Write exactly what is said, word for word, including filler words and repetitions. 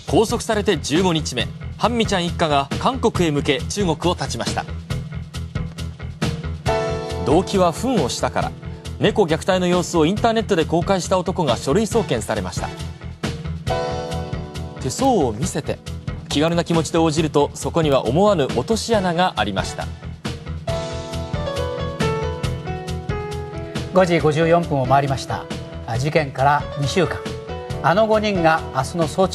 拘束されてじゅうごにちめ、ハンミちゃん一家が韓国へ向け中国を発ちました。動機は糞をしたから。猫虐待の様子をインターネットで公開した男が書類送検されました。手相を見せて。気軽な気持ちで応じると、そこには思わぬ落とし穴がありました。 ごじごじゅうよんぷんを回りました。事件からにしゅうかん、あのごにんが明日の早朝